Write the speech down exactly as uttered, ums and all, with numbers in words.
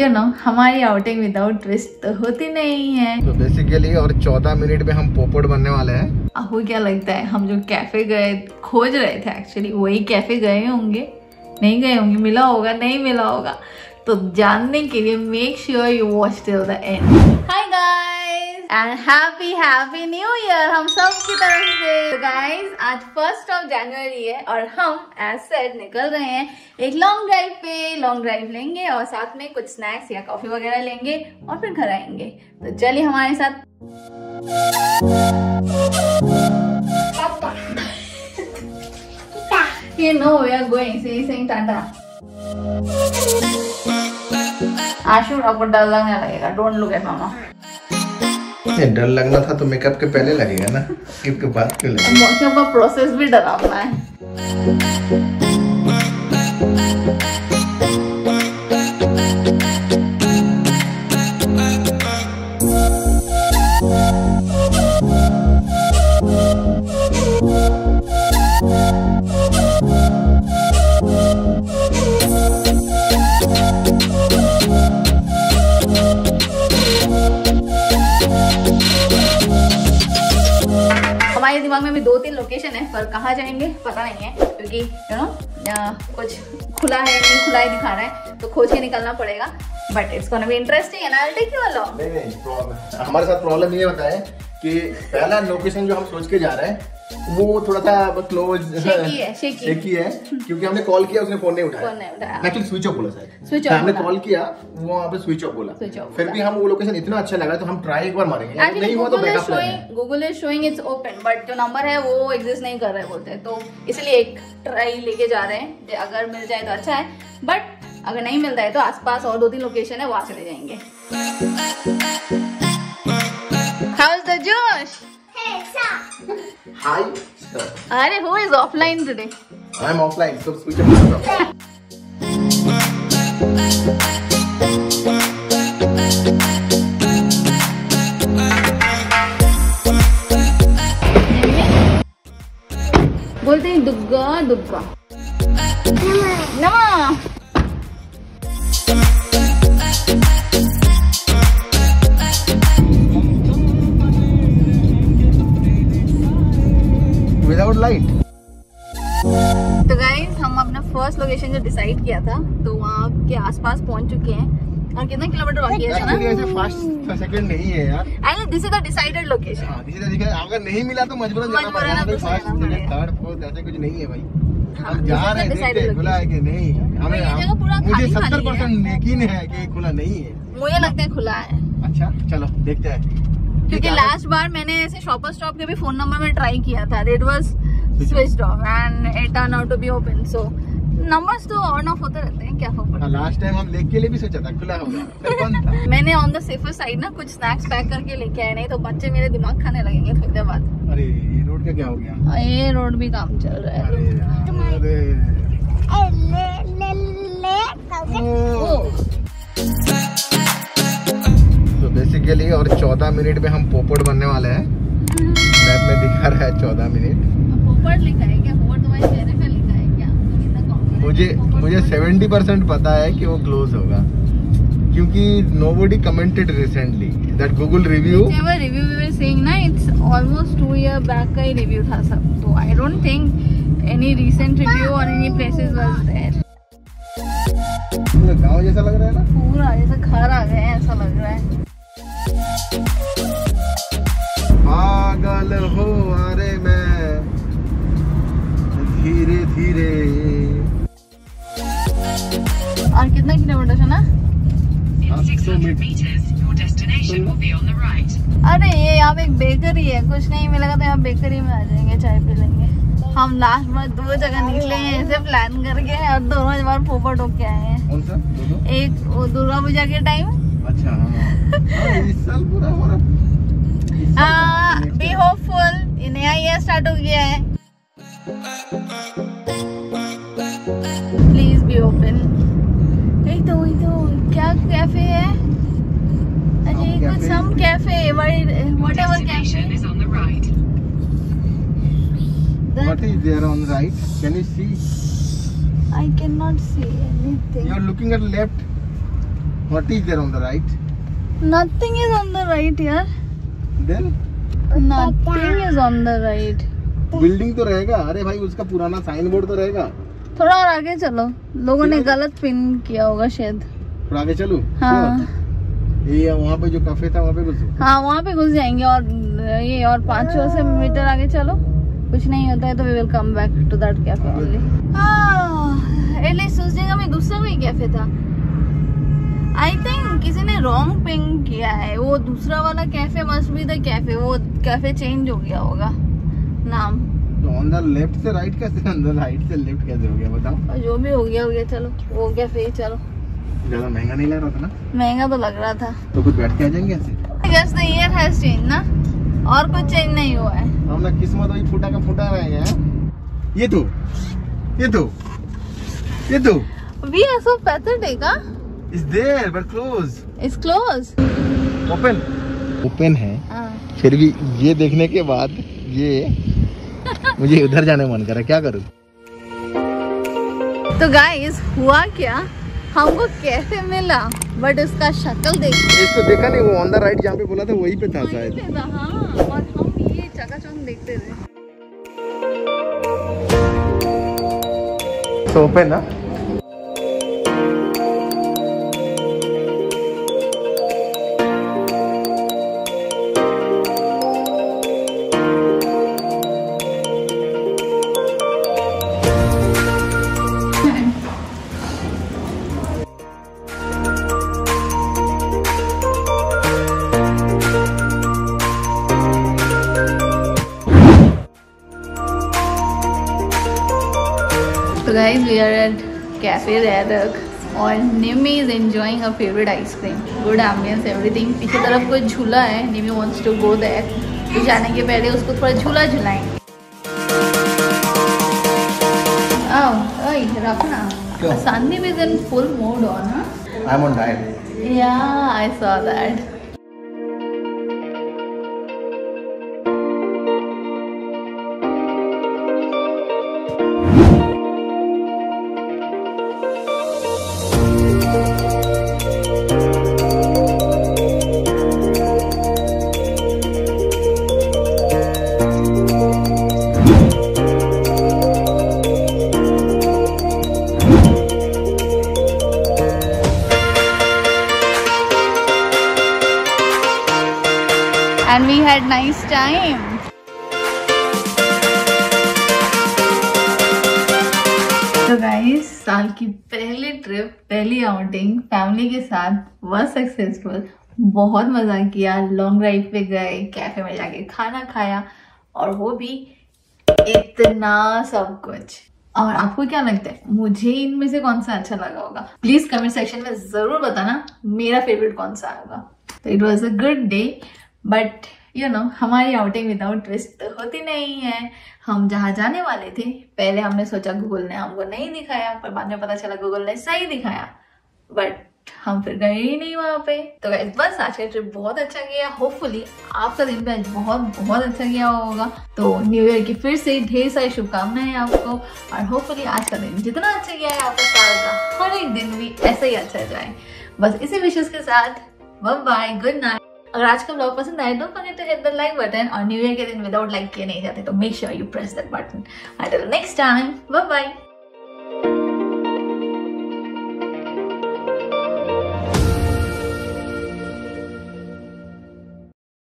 You know हमारी outing without twist तो होती नहीं है। तो बेसिकली और चौदह मिनट में हम पोपट बनने वाले हैं। आपको क्या लगता है हम जो कैफे गए खोज रहे थे एक्चुअली वही कैफे गए होंगे, नहीं गए होंगे, मिला होगा नहीं मिला होगा, तो जानने के लिए make sure you watch till the end. Hi guys and happy happy new year हम सब की तरफ से। तो गाइस आज फर्स्ट ऑफ जनवरी है और हम एज सेड निकल रहे हैं एक लॉन्ग ड्राइव पे। लॉन्ग ड्राइव लेंगे और साथ में कुछ स्नैक्स या कॉफी वगैरह लेंगे और फिर घर आएंगे। तो चलिए हमारे साथ। You know we are going. See, saying tata. आशु आपको डर लगने लगेगा। डोंट लुक एट मामा। डर लगना था तो मेकअप के पहले लगेगा ना, मेकअप के बाद क्यों लगेगा? मेकअप का प्रोसेस भी डरावना है। हमारे दिमाग में भी दो तीन लोकेशन है पर कहाँ जाएंगे पता नहीं है, क्योंकि यू नो कुछ खुला है नहीं खुला है दिखा रहा है तो खोज के निकलना पड़ेगा। But it's gonna be interesting and I will take you along. नहीं नहीं प्रॉब्लम हमारे साथ प्रॉब्लम ये होता है कि पहला लोकेशन जो हम सोच के जा रहे हैं वो थोड़ा सा क्लोज शेकी है, शेकी शेकी है क्योंकि हमने कॉल किया उसने फोन नहीं उठाया। फोन नहीं उठाया एक्चुअली स्विच ऑफ बोला शायद। स्विच ऑफ हमने कॉल किया वो वहाँ पे स्विच ऑफ बोला। फिर भी हम वो लोकेशन इतना अच्छा लगा तो हम ट्राई एक बार मारेंगे, नहीं हुआ तो बैकअप लेंगे। Google is showing it's open but जो नंबर है वो एग्जिस्ट नहीं कर रहे बोलते हैं, तो इसलिए एक ट्राई लेके जा रहे हैं। अगर मिल जाए तो अच्छा है, बट अगर नहीं मिलता है तो आसपास और दो तीन लोकेशन है वहां चले जाएंगे। How's the Josh? Hi sir. अरे who is offline today? I am offline, so switch off. बोलते हैं दुग्गा दुग्गा नमा। Without light. तो गाइस हम अपना फर्स्ट लोकेशन जो डिसाइड किया था तो वहाँ के आसपास पहुँच चुके हैं। और कितना किलोमीटर बाकी है ना? ऐसे फर्स्ट सेकंड नहीं है यार। I this is the decided location. हां दिस इज द, अगर नहीं मिला तो मजबूरन जाना पड़ेगा। फर्स्ट सेकंड थर्ड फोर्थ ऐसे कुछ नहीं है भाई। हम जा रहे हैं, देखते खुला है कि नहीं। हमें मुझे सत्तर परसेंट यकीन है कि खुला नहीं है। मुझे लगता है खुला है। अच्छा चलो देखते हैं, क्योंकि लास्ट बार मैंने ऐसे शॉपर स्टॉप के भी फोन नंबर में ट्राई किया था, it was switched off and it turn out to be open. So numbers तो ऑन ऑफ होते रहते हैं, क्या फर्क पड़ता है। लास्ट टाइम हम लेक के लिए भी सोचा था खुला होगा, फिर बंद था। मैंने ऑन द सेफर साइड ना कुछ स्नैक्स पैक करके लेके आए, नहीं तो बच्चे मेरे दिमाग खाने लगेंगे थोड़ी देर बाद। अरे ये रोड का क्या हो गया? ये रोड भी काम चल रहा है। अरे तो बेसिकली और चौदह मिनट में हम पोपट बनने वाले हैं। मैप में दिखा रहा है चौदह मिनट। पोपट लिखा है क्या? पोपट तुम्हारे चेहरे पे लिखा है क्या? मुझे मुझे सेवेंटी परसेंट पता है कि वो क्लोज होगा क्योंकि nobody commented recently that Google review whichever review we were seeing ना it's almost two year back का ही review था सब, तो I don't think any recent review or any places was there। पूरा गांव जैसा लग रहा है ना, पूरा जैसे घर आ गए ऐसा लग रहा है। पागल हो अरे मैं धीरे धीरे। और कितना किलोमीटर है ना? अरे ये यहाँ पे एक बेकरी है, कुछ नहीं मिलेगा तो यहाँ बेकरी में आ जाएंगे, चाय पी लेंगे। हम लास्ट बार दो जगह निकले हैं ऐसे प्लान करके और दोनों बार पोपट होके आए हैं। कौन सा? एक वो दुर्गा पूजा के टाइम। अच्छा हाँ, इस साल पूरा हो रहा। हाँ बी होपफुल, नया ईयर स्टार्ट हो गया है। Please be open. वही तो वही तो क्या कैफे है? अरे कुछ some cafe whatever cafe. What is there on right? Can you see? I cannot see anything. You are looking at left. What is there on the right? Nothing is on the right यार. Then? Nothing is on the right. Building तो रहेगा. अरे भाई उसका पुराना sign board तो रहेगा. थोड़ा और आगे चलो. लोगों ने गलत पिन किया होगा शायद. थोड़ा आगे चलूं? हाँ. ये वहाँ पे जो कैफे था वहाँ पे घुसो. हाँ वहाँ पे घुस जाएंगे और ये और पाँच छह सौ मीटर आगे चलो. कुछ नहीं होता है तो we will come back to that cafe only. At least उस जगह में दूसरा कोई कैफे था. आई थिंक किसी ने रॉन्ग पिंग किया है. वो दूसरा वाला cafe must be the cafe. वो कैफे चेंज हो गया होगा नाम. तो ऑन द लेफ्ट से राइट कैसे, ऑन द राइट से लेफ्ट कैसे हो गया बताओ. जो भी हो गया हो गया. चलो वो कैफे ही चलो. ज्यादा महंगा नहीं लग रहा था ना. महंगा तो लग रहा था. तो कुछ बैठ के आ जाएंगे ऐसे. I guess the year has changed ना. और कुछ चेंज नहीं हुआ है. हमने किस्मत वही फूटा का फूटा रहेगा. ये तो ये तो ये तो We are so pathetic, huh? It's there but close. It's closed. Open. Open है. हाँ. फिर भी ये देखने के बाद ये मुझे उधर जाने मन कर रहा है. क्या करूँ. तो गाइस हुआ क्या, हमको कैफे मिला बट उसका शक्ल देखिए. इसको देखा नहीं. वो ऑन द राइट जहाँ पे बोला था वही पे था शायद. हाँ. और हम ये चकाचौंध देखते थे. तो ओपन ना. So guys, we are at Cafe Radak and Nimi is enjoying her favorite ice cream. Good ambience, everything. पीछे तरफ कोई झूला है. Nimi wants to go there. तो जाने के पहले उसको थोड़ा झूला झुलाएंगे. Oh, ओए रखना. Sandeep is in full mode on, huh? I'm on diet. Yeah, I saw that. And we had nice time. तो गाइस साल की पहली ट्रिप, पहली आउटिंग फैमिली के साथ was सक्सेसफुल. बहुत मजा किया. लॉन्ग ड्राइव पे गए, कैफे में जाके खाना खाया और वो भी इतना सब कुछ. और आपको क्या लगता है मुझे इनमें से कौन सा अच्छा लगा होगा? प्लीज कमेंट सेक्शन में जरूर बताना मेरा फेवरेट कौन सा होगा. तो it was a good day but you know हमारी आउटिंग विदाउट ट्विस्ट तो होती नहीं है. हम जहाँ जाने वाले थे पहले हमने सोचा गूगल ने हमको नहीं दिखाया, पर बाद में पता चला गूगल ने सही दिखाया. बट हम फिर गए ही नहीं वहां पे. तो गाइस बस आज का ट्रिप बहुत अच्छा गया. होपफुली आपका दिन भी आज बहुत बहुत अच्छा गया होगा. तो न्यू ईयर की फिर से ढेर सारी शुभकामनाएं आपको. और होपफुली आज का दिन जितना अच्छा गया है आपका साल का हर एक दिन भी ऐसा ही अच्छा जाए. बस इसी विशेष के साथ बाय बाय, गुड नाइट. अगर आज का ब्लॉग पसंद आए don't forget to hit the like button. और न्यू ईयर के दिन विदाउट लाइक किए नहीं जाते तो make sure you press that button. Until next time, bye bye.